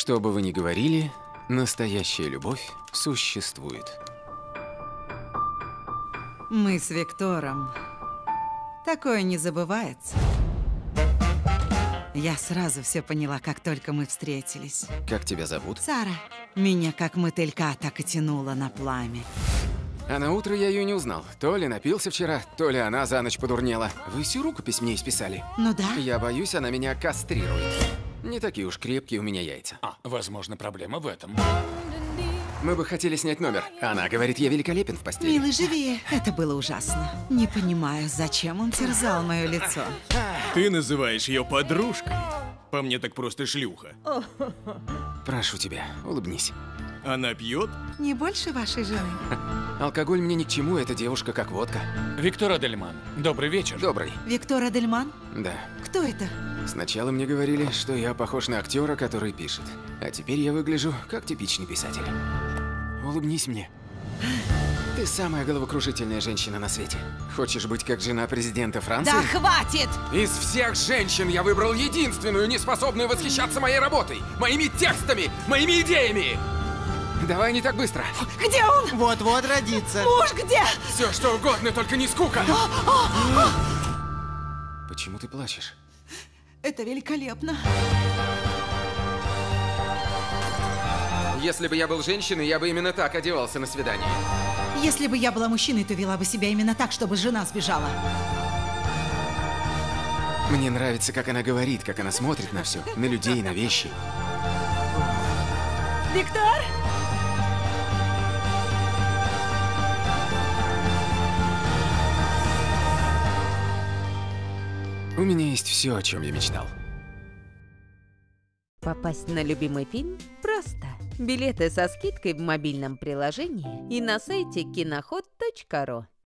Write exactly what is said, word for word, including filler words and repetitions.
Что бы вы ни говорили, настоящая любовь существует. Мы с Виктором. Такое не забывается. Я сразу все поняла, как только мы встретились. Как тебя зовут? Сара. Меня как мотылька так и тянуло на пламя. А на утро я ее не узнал. То ли напился вчера, то ли она за ночь подурнела. Вы всю рукопись мне исписали? Ну да. Я боюсь, она меня кастрирует. Не такие уж крепкие у меня яйца. А, возможно, проблема в этом. Мы бы хотели снять номер. Она говорит, я великолепен в постели. Милый, живее. Это было ужасно. Не понимаю, зачем он терзал мое лицо. Ты называешь ее подружкой? По мне так просто шлюха. Прошу тебя, улыбнись. Она пьет? Не больше вашей жены. Алкоголь мне ни к чему, эта девушка как водка. Виктор Адельман, добрый вечер. Добрый. Виктор Адельман? Да. Кто это? Сначала мне говорили, что я похож на актера, который пишет. А теперь я выгляжу как типичный писатель. Улыбнись мне. Ты самая головокружительная женщина на свете. Хочешь быть как жена президента Франции? Да хватит! Из всех женщин я выбрал единственную, не способную восхищаться моей работой, моими текстами, моими идеями. Давай не так быстро. Где он? Вот-вот родится. Муж где? Все что угодно, только не скука. Почему ты плачешь? Это великолепно. Если бы я был женщиной, я бы именно так одевался на свидание. Если бы я была мужчиной, то вела бы себя именно так, чтобы жена сбежала. Мне нравится, как она говорит, как она смотрит на все, на людей, на вещи. Виктор? У меня есть все, о чем я мечтал. Попасть на любимый фильм просто. Билеты со скидкой в мобильном приложении и на сайте киноход точка ру.